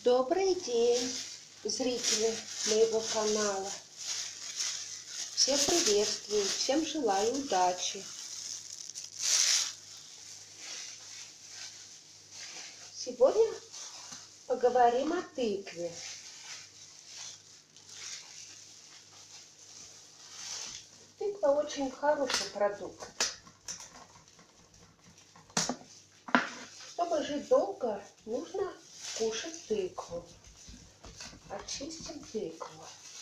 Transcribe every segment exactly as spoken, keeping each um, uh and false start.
Добрый день, зрители моего канала. Всех приветствую, всем желаю удачи. Сегодня поговорим о тыкве. Тыква очень хороший продукт. Чтобы жить долго, нужно кушать тыкву. Очистим тыкву.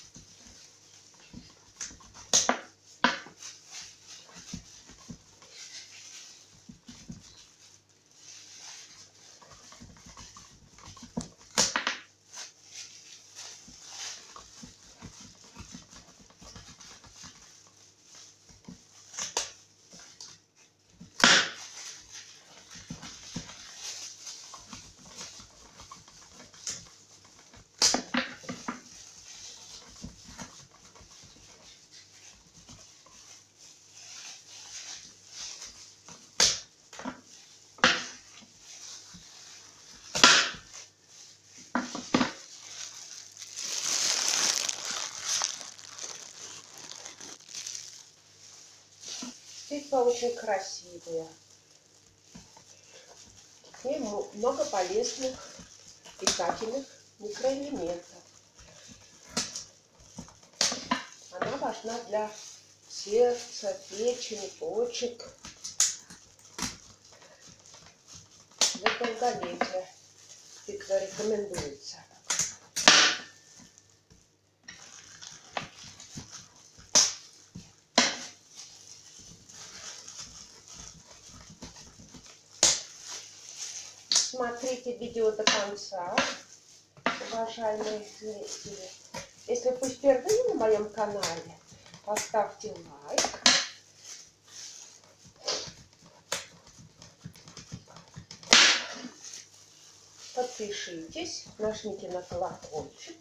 Тыква очень красивая. В ней много полезных питательных микроэлементов. Она важна для сердца, печени, почек, для долголетия. Тыква рекомендуется. Смотрите видео до конца, уважаемые зрители. Если вы впервые на моем канале, поставьте лайк. Подпишитесь, нажмите на колокольчик.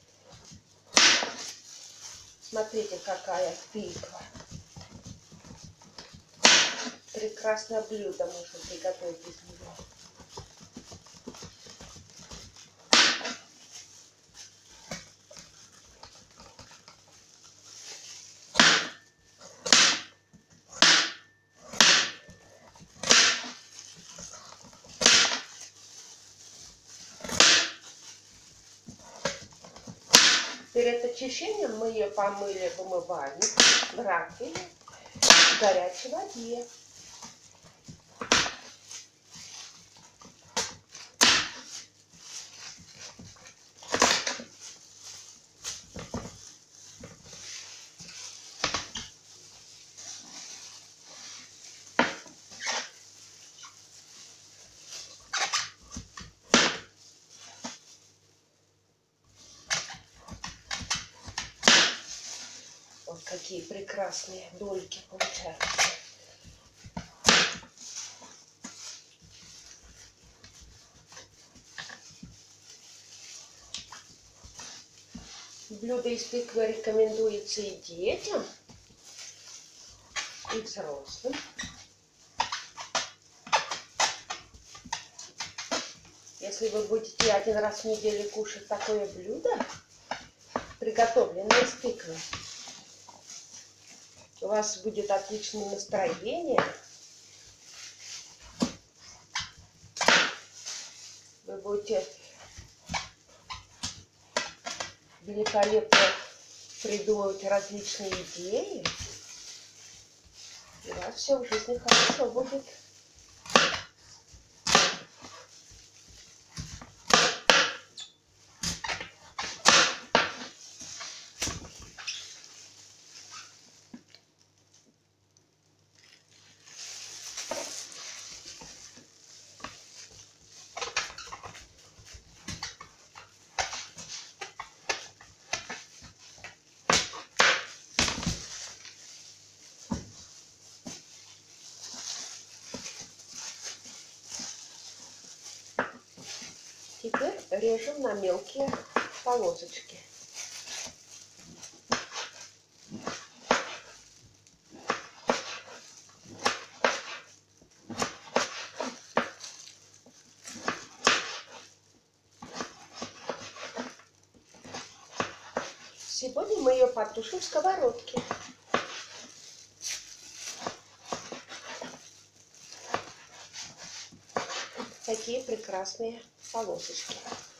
Смотрите, какая тыква. Прекрасное блюдо можно приготовить из нее. Перед очищением мы ее помыли в умывальнике, в раковине, в горячей воде. Вот какие прекрасные дольки получаются. Блюдо из тыквы рекомендуется и детям, и взрослым. Если вы будете один раз в неделю кушать такое блюдо, приготовленное из тыквы, у вас будет отличное настроение. Вы будете великолепно придумывать различные идеи. И у вас все в жизни хорошо будет. Теперь режем на мелкие полосочки. Сегодня мы ее потушим в сковородке. Такие прекрасные полосочки.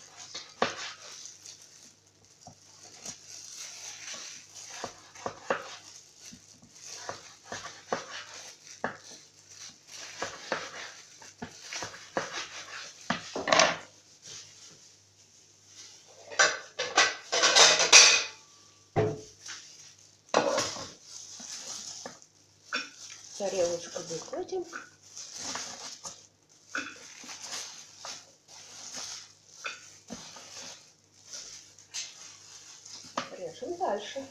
Тарелочку выкладем. Режем дальше.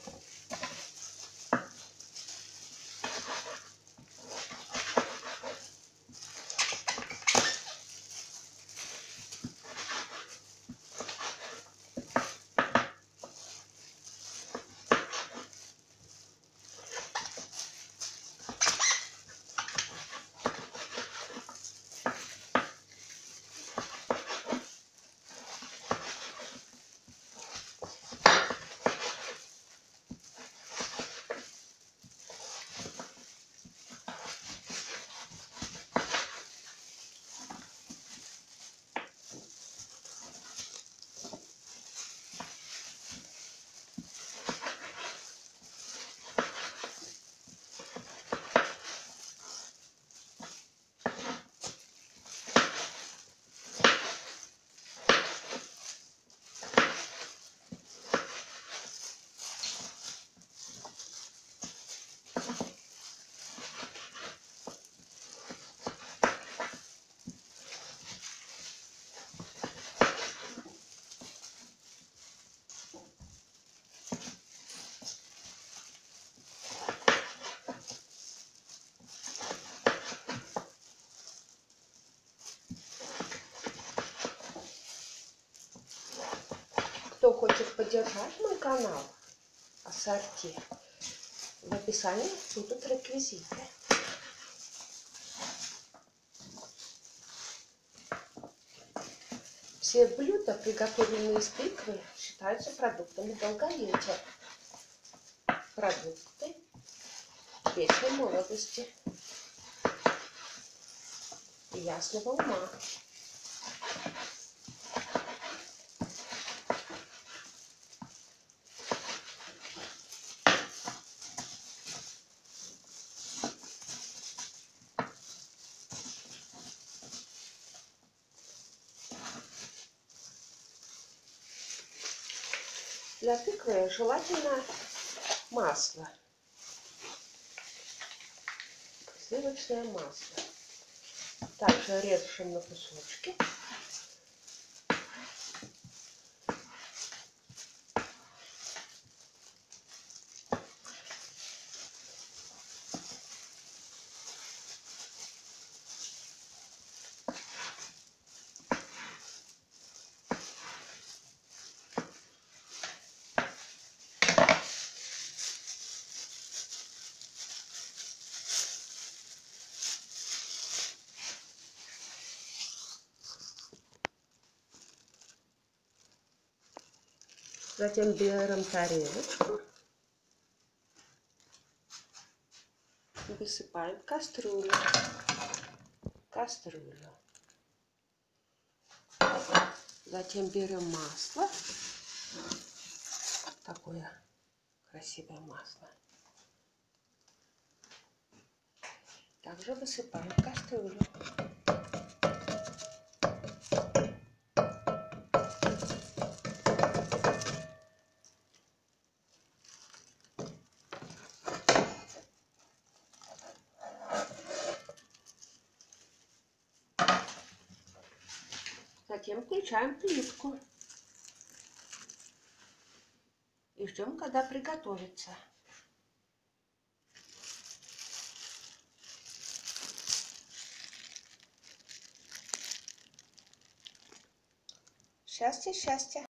Кто хочет поддержать мой канал ассорти, в описании будут реквизиты. Все блюда, приготовленные из тыквы, считаются продуктами долголетия. Продукты вечной молодости и ясного ума. Для тыквы желательно масло, сливочное масло. Также режем на кусочки. Затем берем тарелочку и высыпаем в кастрюлю. Кастрюлю. Затем берем масло. Такое красивое масло. Также высыпаем в кастрюлю. Затем включаем плитку и ждем, когда приготовится. Счастья, счастья!